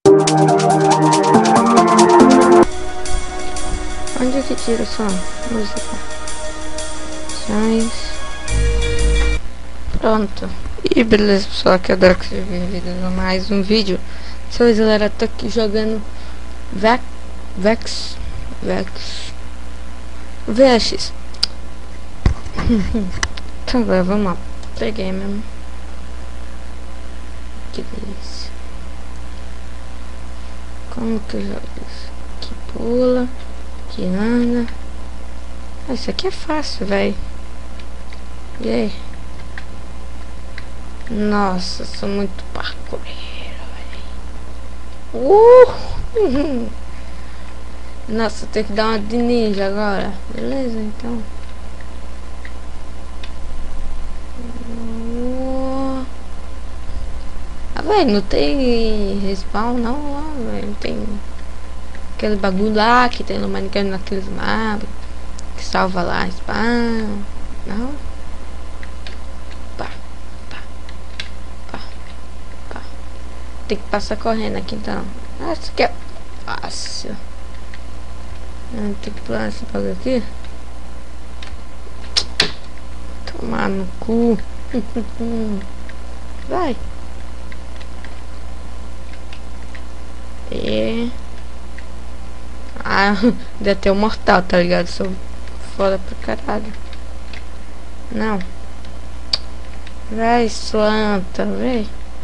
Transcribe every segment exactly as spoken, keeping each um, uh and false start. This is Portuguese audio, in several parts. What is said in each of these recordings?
Onde é que tira o som? Música. Sons. Pronto. E beleza, pessoal, aqui é o Draco, sejam bem-vindos a mais um vídeo. Sou galera, tô aqui jogando Vex Vex Vex V X. Então agora vamos lá. Peguei mesmo. Que delícia. Como que eu jogo isso? Que pula, que anda. Ah, isso aqui é fácil, velho. E aí? Nossa, sou muito parkourero, velho. Uh! Nossa, tem que dar uma de ninja agora. Beleza, então. Uh! Ah, velho, não tem respawn não lá, velho. Não tem aquele bagulho lá que tem no Minecraft naqueles mapas que salva lá respawn. Não. Tem que passar correndo aqui então. Ah, isso aqui é fácil. Ah, tem que pular esse bagulho aqui. Tomar no cu. Vai. E... Ah, deve ter um mortal, tá ligado? Sou foda pra caralho. Não. Vai, slanta, véi.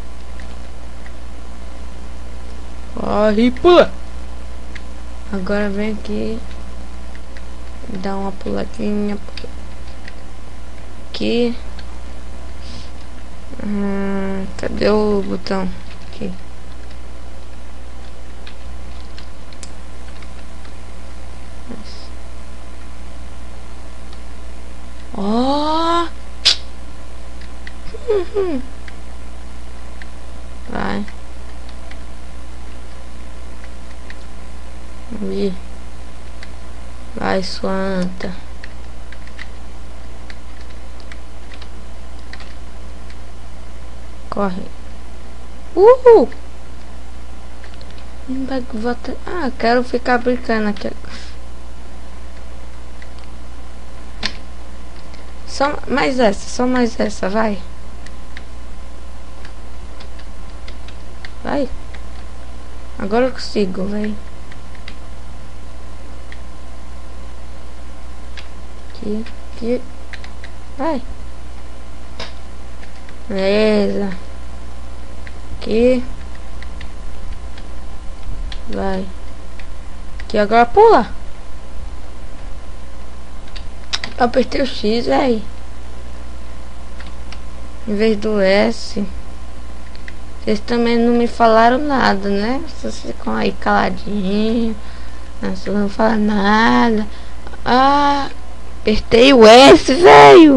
Corre, pula. Agora vem aqui. Dá uma puladinha. Aqui. Hum, cadê o botão? Aqui. Ó. Oh. Vai. Vai, vai sua anta. Corre. Uhul. Volta. Ah, quero ficar brincando aqui. Só mais essa, só mais essa, vai. Vai. Agora eu consigo, vai. Aqui, aqui. Vai. Beleza. Aqui. Vai. Aqui agora pula. Eu apertei o X, aí. Em vez do S. Vocês também não me falaram nada, né? Vocês ficam aí caladinhos. Vocês não falam nada. Ah, apertei o S, velho.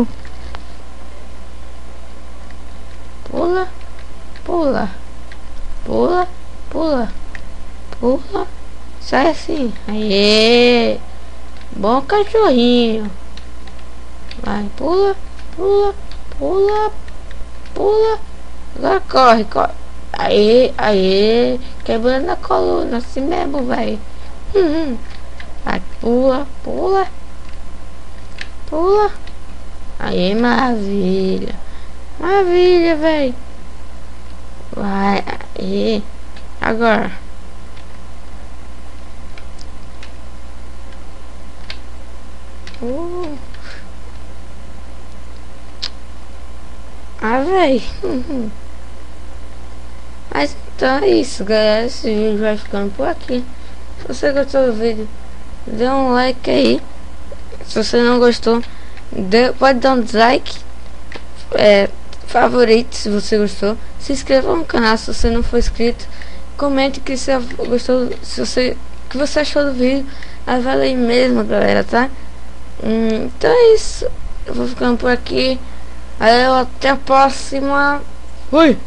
Pula, pula, pula, pula, pula. Sai assim. Aê, bom cachorrinho. Vai, pula, pula, pula, pula. Agora corre, corre. Aê, aê. Quebrando a coluna, assim mesmo, velho. Uhum. Vai, pula, pula. Pula. Aê, maravilha. Maravilha, velho. Vai, aí. Agora. Uh. Ah, velho. Uhum. Mas então é isso, galera. Esse vídeo vai ficando por aqui. Se você gostou do vídeo, dê um like aí. Se você não gostou, dê, pode dar um dislike. É, favorito se você gostou. Se inscreva no canal se você não for inscrito. Comente que você gostou, se você, que você achou do vídeo. Aí vale aí mesmo, galera, tá? Hum, então é isso. Eu vou ficando por aqui. Aí até a próxima. Fui!